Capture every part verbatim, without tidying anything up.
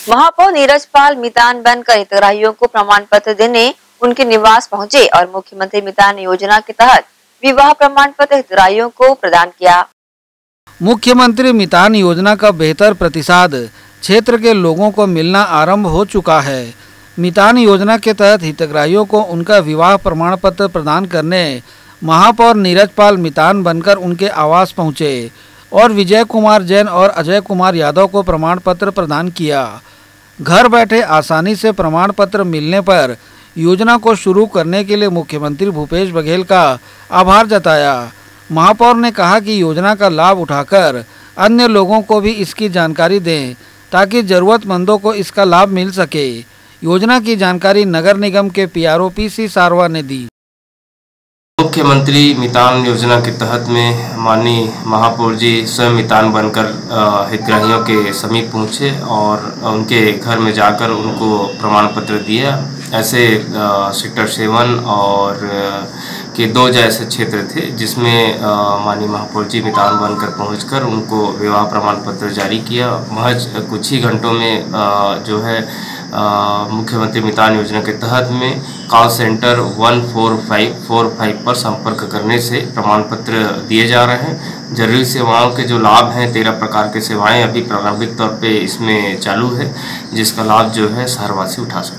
महापौर नीरज पाल मितान बनकर हितग्राहियों को प्रमाण पत्र देने उनके निवास पहुंचे और मुख्यमंत्री मितान योजना के तहत विवाह प्रमाण पत्र हितग्राहियों को प्रदान किया। मुख्यमंत्री मितान योजना का बेहतर प्रतिसाद क्षेत्र के लोगों को मिलना आरंभ हो चुका है। मितान योजना के तहत हितग्राहियों को उनका विवाह प्रमाण पत्र प्रदान करने महापौर नीरज पाल मितान बनकर उनके आवास पहुंचे और विजय कुमार जैन और अजय कुमार यादव को प्रमाण पत्र प्रदान किया। घर बैठे आसानी से प्रमाण पत्र मिलने पर योजना को शुरू करने के लिए मुख्यमंत्री भूपेश बघेल का आभार जताया। महापौर ने कहा कि योजना का लाभ उठाकर अन्य लोगों को भी इसकी जानकारी दें ताकि जरूरतमंदों को इसका लाभ मिल सके। योजना की जानकारी नगर निगम के पीआरओ पीसी सारवा ने दी। मुख्यमंत्री मितान योजना के तहत में माननीय महापौर जी स्वयं मितान बनकर हितग्राहियों के समीप पहुँचे और उनके घर में जाकर उनको प्रमाण पत्र दिया। ऐसे सेक्टर सेवन और के दो जैसे क्षेत्र थे जिसमें माननीय महापौर जी मितान बनकर पहुंचकर उनको विवाह प्रमाण पत्र जारी किया। महज कुछ ही घंटों में जो है मुख्यमंत्री मितान योजना के तहत में call centre one four five four five पर संपर्क करने से प्रमाण पत्र दिए जा रहे हैं। जरूरी सेवाओं के जो लाभ हैं तेरह प्रकार के सेवाएं अभी प्रारंभिक तौर पे इसमें चालू है जिसका लाभ जो है शहरवासी उठा सकते।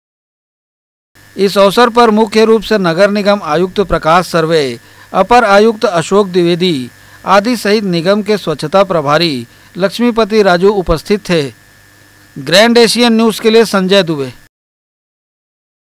इस अवसर पर मुख्य रूप से नगर निगम आयुक्त प्रकाश सर्वे, अपर आयुक्त अशोक द्विवेदी आदि सहित निगम के स्वच्छता प्रभारी लक्ष्मीपति राजू उपस्थित थे। ग्रैंड एशियन न्यूज़ के लिए संजय दुबे।